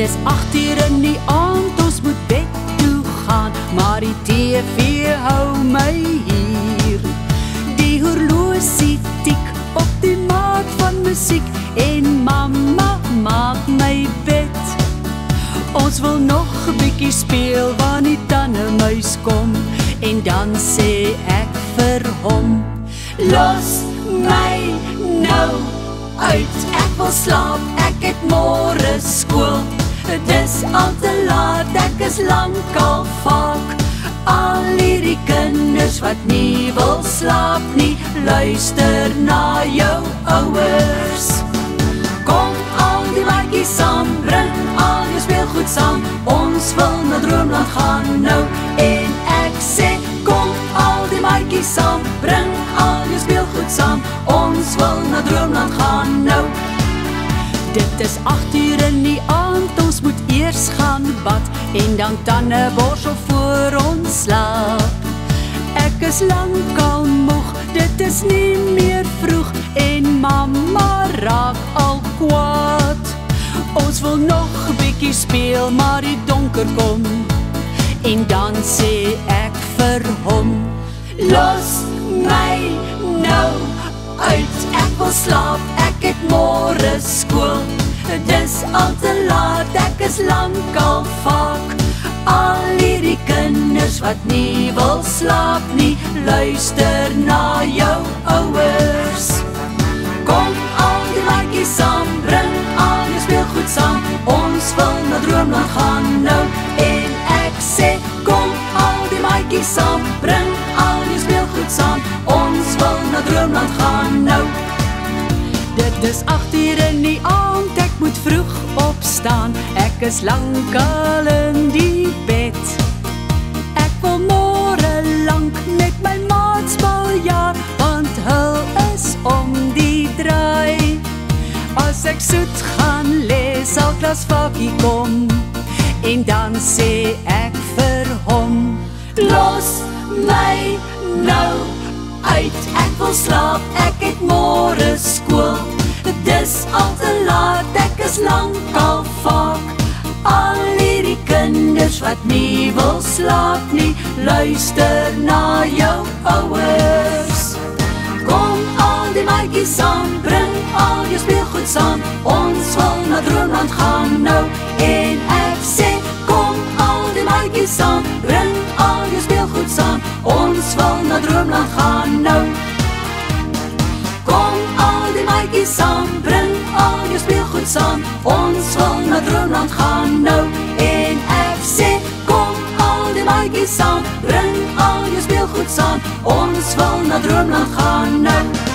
is 8 uur in die aand, ons moet bed toe gaan, maar die TV hou my hier. Die horlosie tik op die maat van musiek en mamma maak my bed. Ons wil nog 'n bietjie speel wanneer die tannemuis kom, en dan sê ek vir hom: los my nou uit, ek wil slaap, ek het môre skool. Dis al te laat, ek is lankal vaak. Al hierdie kinders wat nie wil slaap nie, luister na jou ouers. Kom al die maatjies saam, bring al jou speelgoed saam, ons wil na Droomland gaan nou. En ek sê, kom al die maatjies saam, bring al jou speelgoed saam, ons wil na Droomland gaan nou. Dit is 8 uur in die aand, ons moet eers gaan bad en dan tandeborsel voor ons slaap. Ek is lankal moeg, dit is nie meer vroeg en mamma raak al kwaad. Ons wil nog 'n bietjie speel, maar die donker kom, en dan sê ek vir hom: los my nou uit, ek wil slaap, ek het môre skool. Dis al te laat, ek is lankal vaak. Al hierdie kinders wat nie wil slaap nie, luister na jou ouers. Kom al die maatjies saam, bring al jou speelgoed saam, ons wil na Droomland gaan nou. En ek sê, kom al die maatjies saam, bring al jou speelgoed saam, ons wil na Droomland gaan nou. Dit is 8 uur in die aand, ek moet vroeg opstaan, ek is lankal in die bed. Ek wil môre lank met my maats baljaar, want hul is om die draai. As ek soet gaan lê, sal klasvakkie kom, en dan sê ek vir hom: los my nou uit, ek wil slaap, ek het môre skool. Dis al te laat, ek is lankal vaak. Al hierdie kinders wat nie wil slaap nie, luister na jou ouers. Kom al die maatjies saam, bring al jou speelgoed saam, ons wil na Droomland gaan nou. En ek sê, kom al die maatjies saam, bring al jou speelgoed saam, ons wil na Droomland gaan nou. Kom al die maatjies saam, bring al jou speelgoed saam, ons wil na Droomland gaan nou. En ek sê, kom al die maatjies saam, bring al jou speelgoed saam, ons wil na Droomland gaan nou.